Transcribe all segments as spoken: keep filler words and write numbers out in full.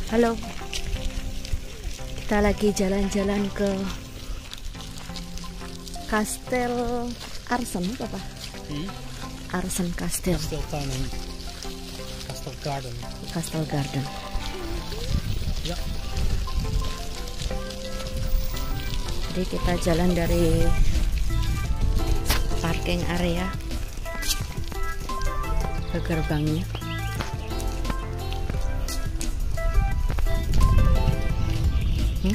Halo, kita lagi jalan-jalan ke Kastel Arsen apa Pak? Hmm? Arsen Kastel. Kasteltuin. Kastel Garden. Kastel Garden. Ya. Jadi kita jalan dari parking area ke gerbangnya. Hmm?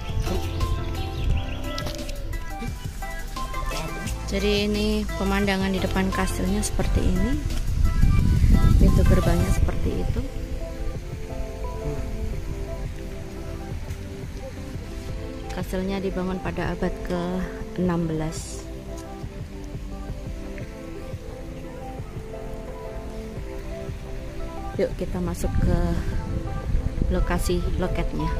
Jadi ini pemandangan di depan kastilnya seperti ini, pintu gerbangnya seperti itu. Kastilnya dibangun pada abad ke enam belas. Yuk kita masuk ke lokasi loketnya.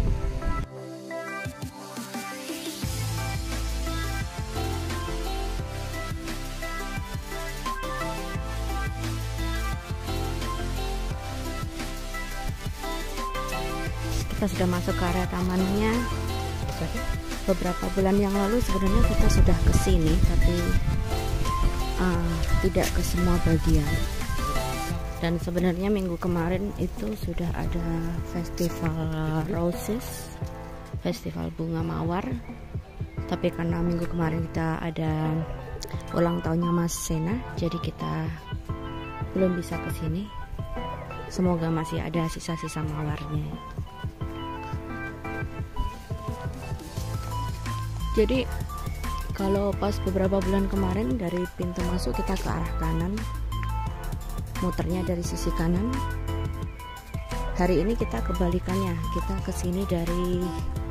Kita sudah masuk ke area tamannya. Beberapa bulan yang lalu sebenarnya kita sudah ke sini, tapi uh, tidak ke semua bagian. Dan sebenarnya minggu kemarin itu sudah ada festival roses, festival bunga mawar. Tapi karena minggu kemarin kita ada ulang tahunnya Mas Sena, jadi kita belum bisa ke sini. Semoga masih ada sisa-sisa mawarnya. Jadi kalau pas beberapa bulan kemarin dari pintu masuk kita ke arah kanan, muternya dari sisi kanan. Hari ini kita kebalikannya, kita ke sini dari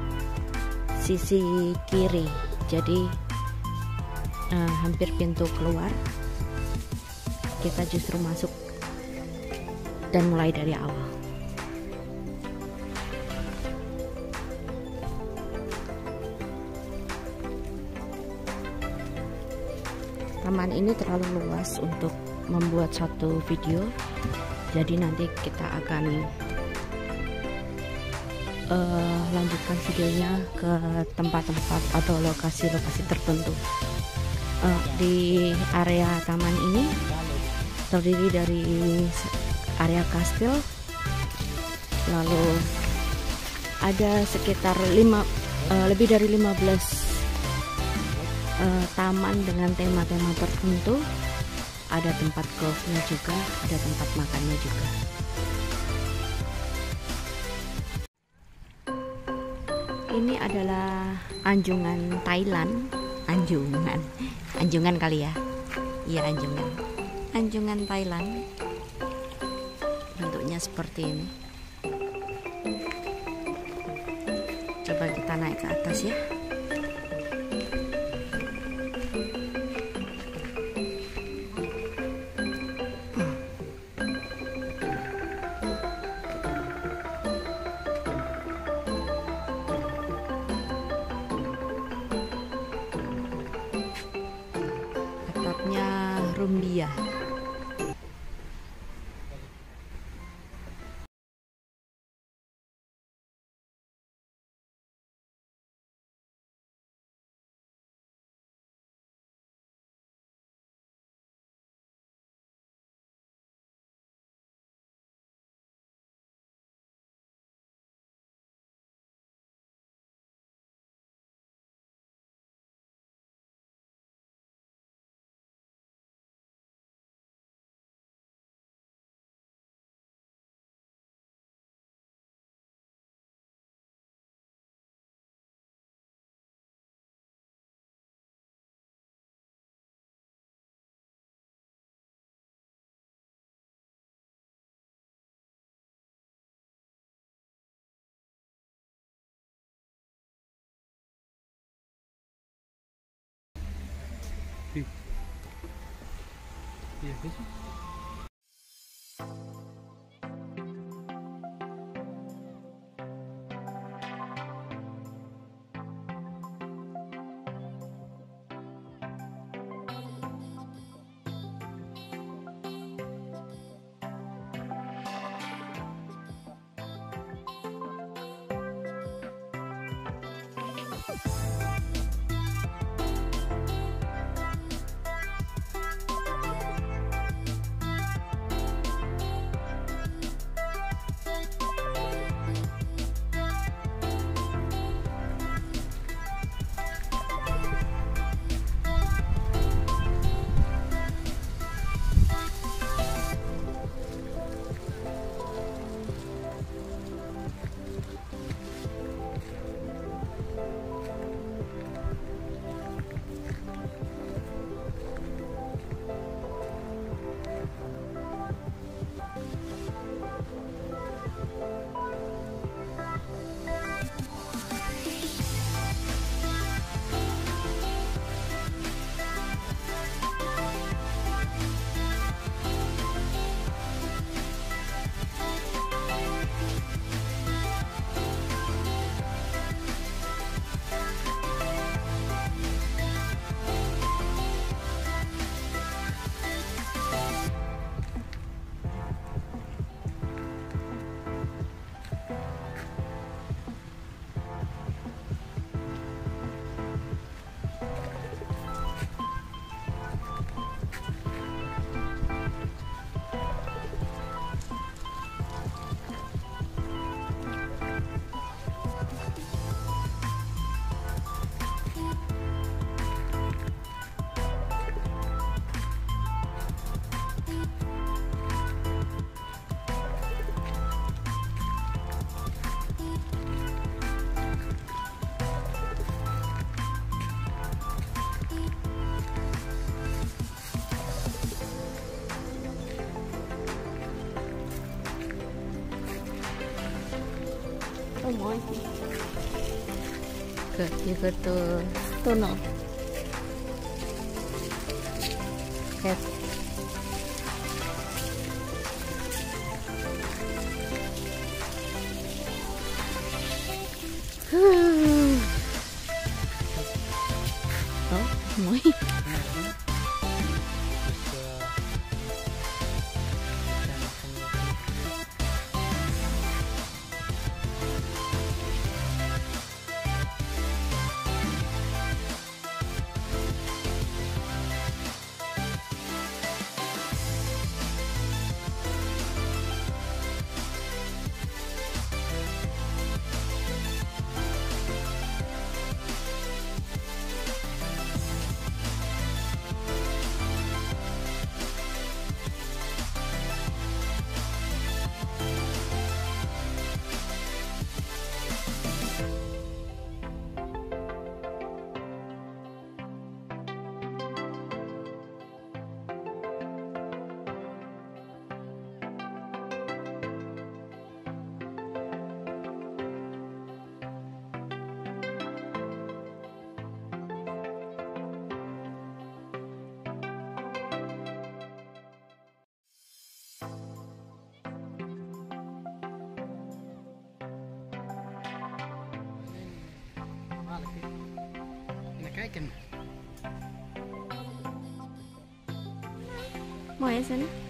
sisi kiri. Jadi uh, hampir pintu keluar, kita justru masuk dan mulai dari awal. Taman ini terlalu luas untuk membuat satu video, jadi nanti kita akan uh, lanjutkan videonya ke tempat-tempat atau lokasi-lokasi tertentu. Uh, di area taman ini terdiri dari area kastil, lalu ada sekitar lima, uh, lebih dari lima belas Uh, taman dengan tema-tema tertentu. Ada tempat golfnya juga, ada tempat makannya juga. Ini adalah anjungan Thailand. Anjungan Anjungan kali ya. Iya, anjungan Anjungan Thailand. Bentuknya seperti ini. Coba kita naik ke atas ya. Rumbia. Iya, bisa. Oh my. Good, you got the tunnel. Yes. Oh my. Mau ya sana?